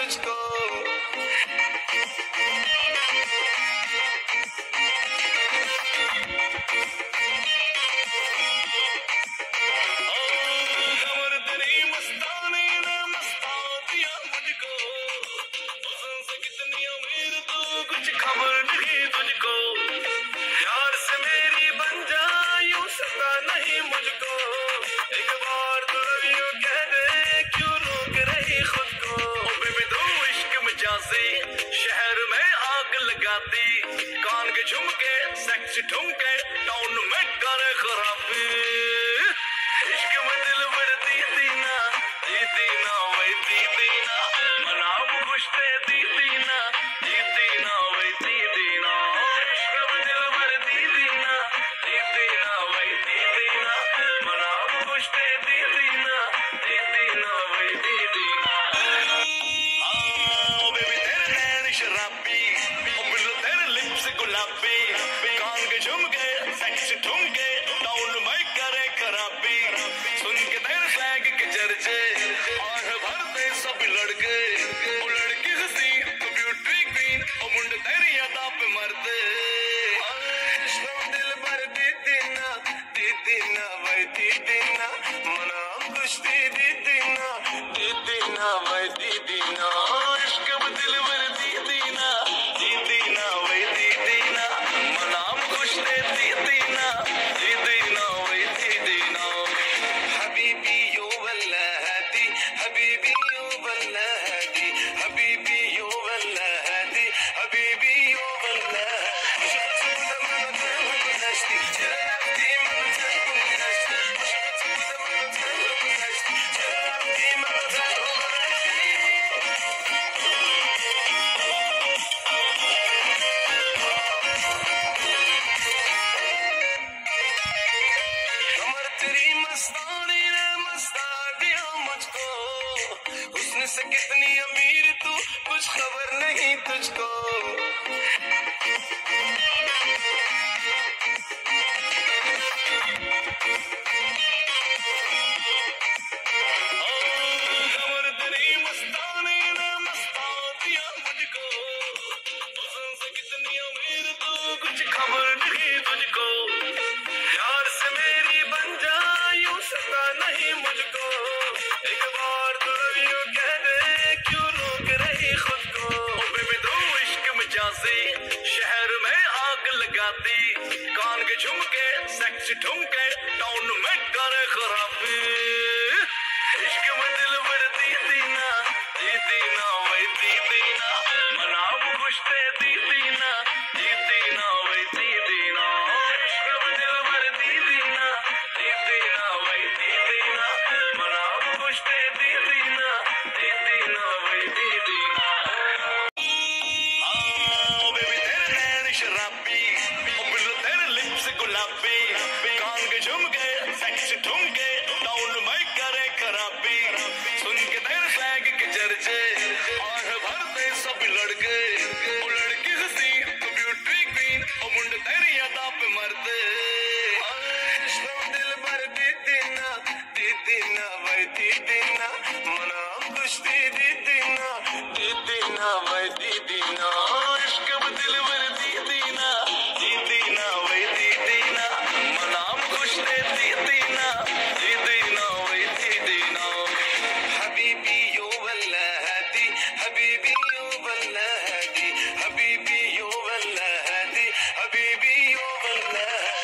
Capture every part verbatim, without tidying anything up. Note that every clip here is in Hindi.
तुझको। कमर तेरी मस्तानी ने मस्ता दिया मुझको, पसंद से कितनी अमीर तू कुछ खबर नहीं तुझको। प्यार से मेरी बन जा यूं सता नहीं मुझको, एक बार तो यूं कह दे क्यों रोक रही खुद को। ओ बेबी तू इश्क में जासी शहर में आग लगाती, कान के झुमके सेक्स ठुमके टाउन में करे खराबी। इश्क में दिल भर दी दीना दी दीना वही दी दीना, मनाम खुश थे दी दीना दी दीना वही दी दीना। इश्क में दिल भर दी दीना दी दीना वही दी दीना, मनाम खुश थे दी दीना दी दीना वही दी दीना। ओ बेबी तेरे नैन शराबी, ओ बिल्लो तेरे लिप्स गुलाबी, कान के झुमके सेक्स ठुमके टाउन में करे खराबी। सुन के तेरे फ्लैग के चर्चे आह भरते सब लड़के, ओ लड़की हसी तो ब्यूटी क्वीन, ओ मुंड तेरी अदा पे मरते। दिल भर दी दीना दी दीना वही दी दीना, मनाम खुश दी दी दीना दी दीना वही दी दीना। इश्क में दिल भर दी दीना दी दीना वही दी दीना, मनाम खुश थे दी दीना दी दीना वही दी दीना। हबीबी यो वल्ला हदी हबीबी यो वल्ला हदी हबीबी यो वल्ला हदी हबीबी यो वल्ला तेरी मस्तानी ने मस्ता दिया मुझको, हुस्न से कितनी अमीर तू कुछ खबर नहीं तुझको। कमर तेरी मस्तानी ने मस्ता दिया मुझको, हुस्न से कितनी अमीर तू कुछ खबर नहीं तुझको। प्यार से मेरी बन जा यूं सता नहीं मुझको, एक बार तो यूं कह दे क्यों रोक रही खुद को। ओ बेबी तू इश्क में जासी शहर में आग लगाती, कान के झुमके सेक्स ठुमके टाउन में करे खराबी। इश्क में दिल भर दी दीना दी दीना वही दी दीना, मनाम खुश थे दी दीना दी दीना वही दी दीना। इश्क में दिल भर दी दीना दी दीना वही दी दीना, मनाम खुश थे दी दीना दी दीना वही दी दीना। ओ बेबी तेरे नैन शराबी, ओ बिल्लो तेरे लिप्स गुलाबी, कान के झुमके सेक्स ठुमके टाउन में करे खराबी। सुन के तेरे फ्लैग के चर्चे आह भरते सब लड़के, ओ लड़की हसी तो ब्यूटी क्वीन, ओ मुंड तेरी अदा पे मरते। दिल भर दी दीना दी दीना वही दी दीना, मनाम खुश दी दी दीना दी दीना वही दी दीना। इश्क में दिल भर दी दीना दी दीना वही दी दीना, मनाम खुश थे दी दीना दी दीना वही दी दीना। हबीबी यो वल्ला हदी हबीबी यो वल्ला हदी हबीबी यो वल्ला हदी हबीबी यो वल्ला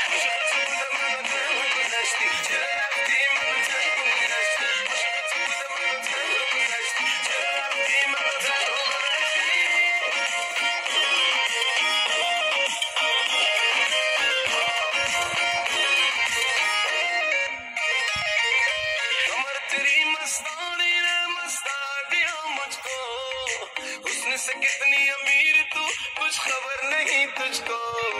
तेरी मस्तानी ने मस्ता दिया मुझको, हुस्न से कितनी अमीर तू कुछ खबर नहीं तुझको।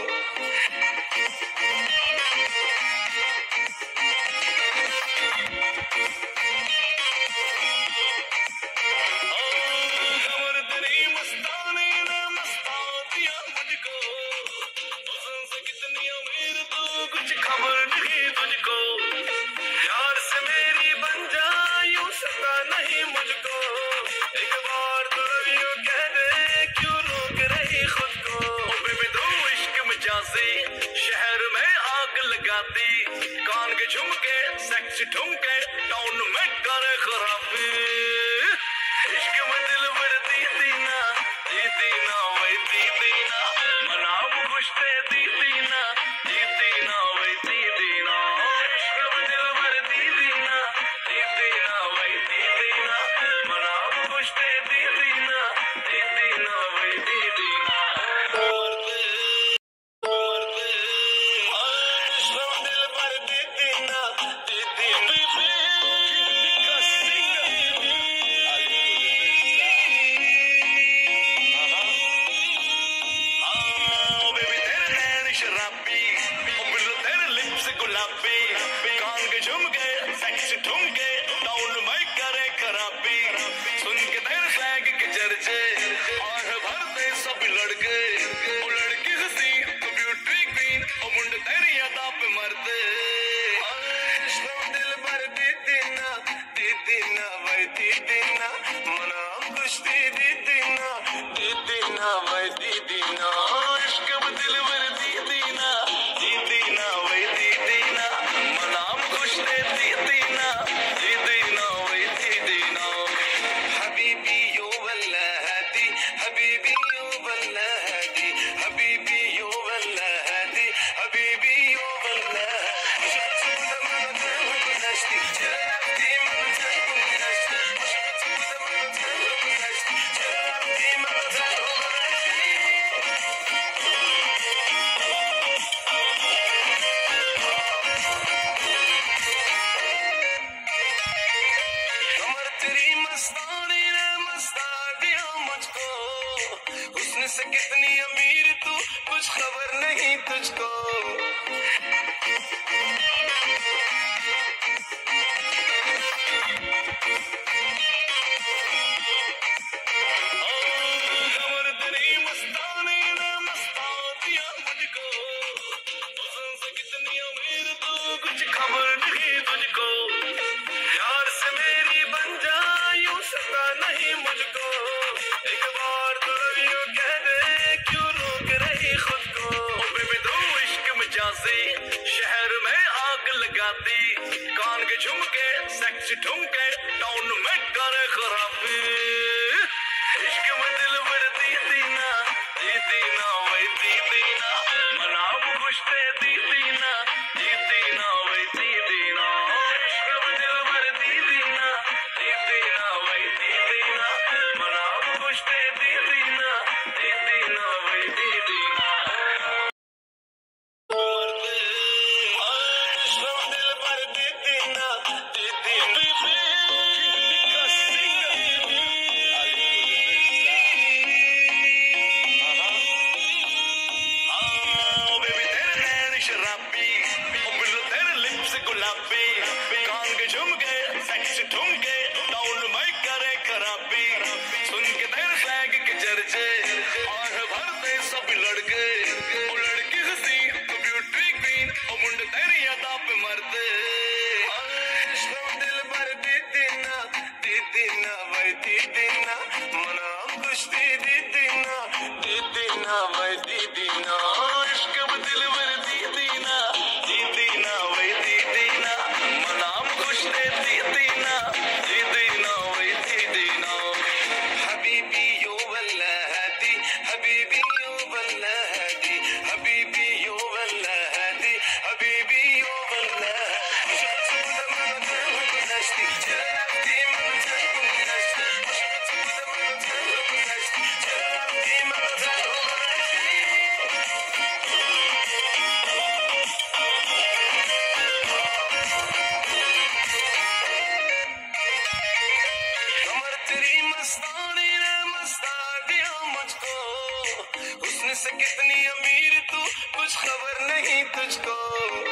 कमर तेरी मस्तानी ने मस्ता दिया मुझको, हुस्न से कितनी अमीर तू कुछ खबर नहीं तुझको। प्यार से मेरी बन जा यूं सता नहीं मुझको, एक बार तो ठुमके टाउन में करे खराबी इश्क में दिल भर दी दीना दी दीना वही दी दीना मनाम खुश थे दी दीना दी दीना वही दी दीना इश्क में दिल भर दी दीना दी दीना वही दी दीना मनाम खुश थे दी दीना दी दीना वही दी दीना से कितनी अमीर तू कुछ खबर नहीं तुझको कमर तेरी मस्तानी ने मस्ता दिया मुझको से कितनी अमीर तू कुछ खबर नहीं तुझको प्यार से मेरी बन जा यूं सता नहीं मुझको एक बार तो रवियों कह दे क्यों रोक रही खुद को बेबी तू इश्क में जासी शहर में आग लगाती कान के झुमके सेक्स ठुमके टाउन में करे खराबी इश्क में दिल भर दी दीना दी दीना वही दी दीना मनाम खुश थे दी दीना दी दीना वही दी दीना इश्क में दिल भर दी दीना दी दीना वही दी दीना मनाम खुश थे दी दीना दी दीना वही दी दीना दिल भर दी दीना दी दीना से कितनी अमीर तू कुछ खबर नहीं तुझको